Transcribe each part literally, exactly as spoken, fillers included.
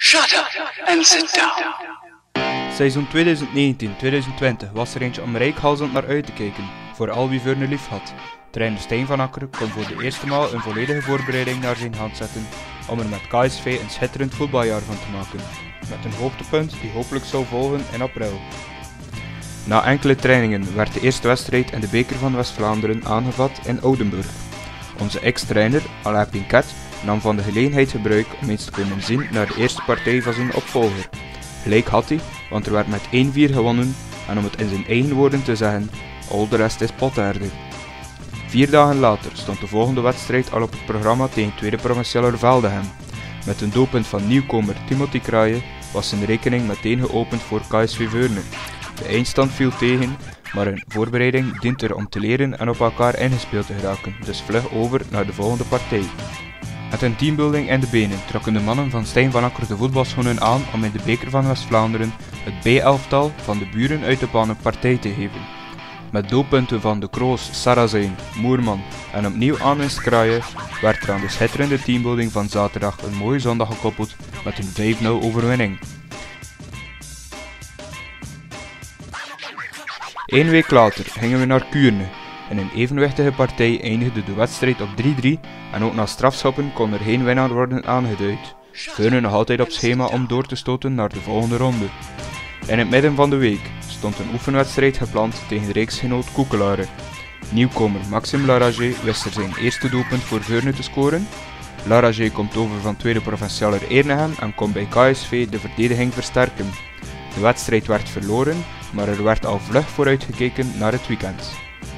Shut up and sit down. Seizoen tweeduizend negentien tweeduizend twintig was er eentje om reikhalzend naar uit te kijken, voor al wie Veurne lief had. Trainer Stijn van Akker kon voor de eerste maal een volledige voorbereiding naar zijn hand zetten om er met K S V een schitterend voetbaljaar van te maken, met een hoogtepunt die hopelijk zou volgen in april. Na enkele trainingen werd de eerste wedstrijd in de beker van West-Vlaanderen aangevat in Oudenburg. Onze ex-trainer, Alain Pinket, nam van de gelegenheid gebruik om eens te komen zien naar de eerste partij van zijn opvolger. Gelijk had hij, want er werd met één vier gewonnen en om het in zijn eigen woorden te zeggen, al de rest is potaarde. Vier dagen later stond de volgende wedstrijd al op het programma tegen tweede provinciale Veldegem. Met een doelpunt van nieuwkomer Timothy Kraaien was zijn rekening meteen geopend voor K S V Veurne. De eindstand viel tegen, maar een voorbereiding dient er om te leren en op elkaar ingespeeld te geraken, dus vlug over naar de volgende partij. Met een teambuilding in de benen trokken de mannen van Stijn van Akker de voetbalschoenen aan om in de beker van West-Vlaanderen het B-elftal van de buren uit de pan een partij te geven. Met doelpunten van De Kroos, Sarrazijn, Moerman en opnieuw aanwinst Kraaien werd er aan de schitterende teambuilding van zaterdag een mooie zondag gekoppeld met een vijf nul overwinning. Eén week later gingen we naar Kuurne. In een evenwichtige partij eindigde de wedstrijd op drie drie en ook na strafschoppen kon er geen winnaar worden aangeduid. Veurne nog altijd op schema om door te stoten naar de volgende ronde. In het midden van de week stond een oefenwedstrijd gepland tegen de reeksgenoot Koekelare. Nieuwkomer Maxime Laragé wist er zijn eerste doelpunt voor Veurne te scoren. Laragé komt over van tweede provincialer Ernegem en kon bij K S V de verdediging versterken. De wedstrijd werd verloren, maar er werd al vlug vooruitgekeken naar het weekend.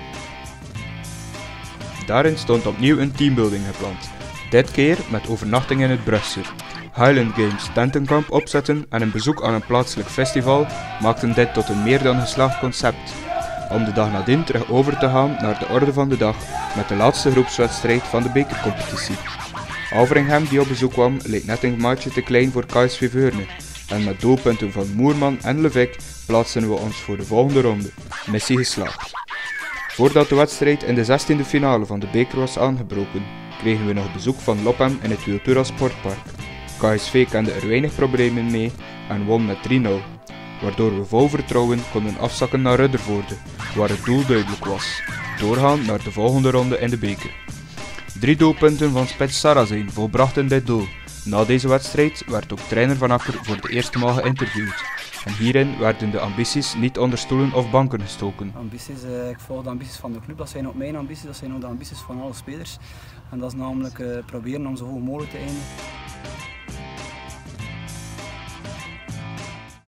Daarin stond opnieuw een teambuilding gepland, dit keer met overnachting in het Brugse. Highland Games tentenkamp opzetten en een bezoek aan een plaatselijk festival maakten dit tot een meer dan geslaagd concept. Om de dag nadien terug over te gaan naar de orde van de dag met de laatste groepswedstrijd van de bekercompetitie. Alveringhem die op bezoek kwam leek net een maatje te klein voor K S V Veurne en met doelpunten van Moerman en Levic plaatsen we ons voor de volgende ronde. Missie geslaagd. Voordat de wedstrijd in de zestiende finale van de beker was aangebroken, kregen we nog bezoek van Lopem in het Wiltura Sportpark. K S V kende er weinig problemen mee en won met drie nul, waardoor we vol vertrouwen konden afzakken naar Ruddervoorde, waar het doel duidelijk was: doorgaan naar de volgende ronde in de beker. Drie doelpunten van spits Sarrazijn volbrachten dit doel. Na deze wedstrijd werd ook trainer Van Akker voor de eerste maal geïnterviewd. En hierin werden de ambities niet onder stoelen of banken gestoken. Ambities, uh, ik volg de ambities van de club, dat zijn ook mijn ambities, dat zijn ook de ambities van alle spelers. En dat is namelijk uh, proberen om zo hoog mogelijk te eindigen.